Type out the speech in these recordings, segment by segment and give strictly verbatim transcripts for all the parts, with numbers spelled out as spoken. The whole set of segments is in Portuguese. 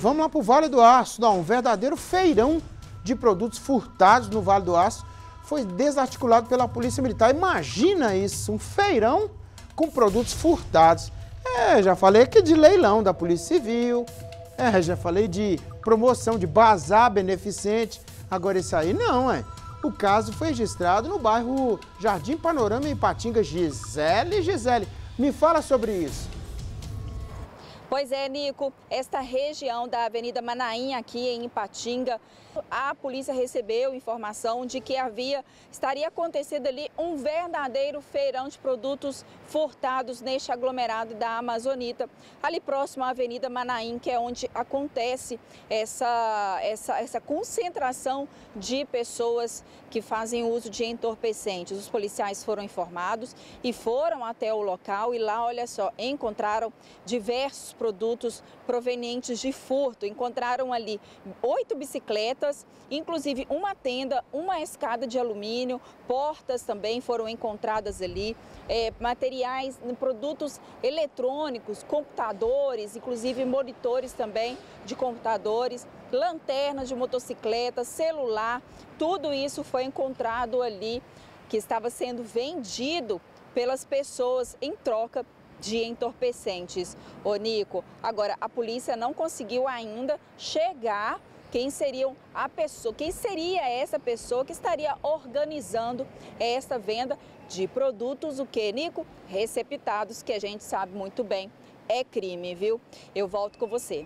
Vamos lá para o Vale do Aço. Não, um verdadeiro feirão de produtos furtados no Vale do Aço foi desarticulado pela Polícia Militar. Imagina isso, um feirão com produtos furtados. É, já falei aqui de leilão da Polícia Civil, é, já falei de promoção de bazar beneficente. Agora isso aí não, é. O caso foi registrado no bairro Jardim Panorama, em Ipatinga. Gisele, Gisele, me fala sobre isso. Pois é, Nico, esta região da Avenida Manaim, aqui em Ipatinga, a polícia recebeu informação de que havia, estaria acontecendo ali um verdadeiro feirão de produtos furtados neste aglomerado da Amazonita, ali próximo à Avenida Manaim, que é onde acontece essa, essa, essa concentração de pessoas que fazem uso de entorpecentes. Os policiais foram informados e foram até o local e lá, olha só, encontraram diversos produtos provenientes de furto. Encontraram ali oito bicicletas, inclusive uma tenda, uma escada de alumínio, portas também foram encontradas ali, é, materiais, produtos eletrônicos, computadores, inclusive monitores também de computadores, lanternas de motocicleta, celular, tudo isso foi encontrado ali que estava sendo vendido pelas pessoas em troca de entorpecentes. Ô Nico, agora a polícia não conseguiu ainda chegar quem seriam a pessoa, quem seria essa pessoa que estaria organizando essa venda de produtos, o que, Nico? Receptados, que a gente sabe muito bem, é crime, viu? Eu volto com você.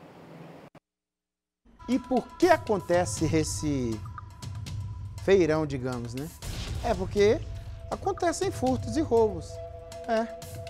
E por que acontece esse feirão, digamos, né? É porque acontecem furtos e roubos. É.